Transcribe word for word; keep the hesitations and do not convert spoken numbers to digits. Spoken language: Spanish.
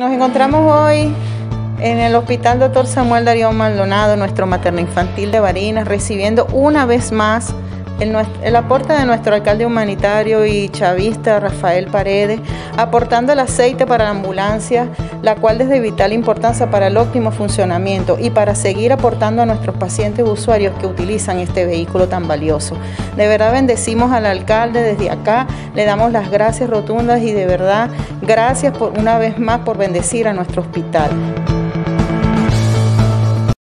Nos encontramos hoy en el Hospital Doctor Samuel Darío Maldonado, nuestro materno infantil de Barinas, recibiendo una vez más el, el aporte de nuestro alcalde humanitario y chavista Rafael Paredes, aportando el aceite para la ambulancia, la cual es de vital importancia para el óptimo funcionamiento y para seguir aportando a nuestros pacientes usuarios que utilizan este vehículo tan valioso. De verdad bendecimos al alcalde desde acá, le damos las gracias rotundas y de verdad gracias por una vez más por bendecir a nuestro hospital.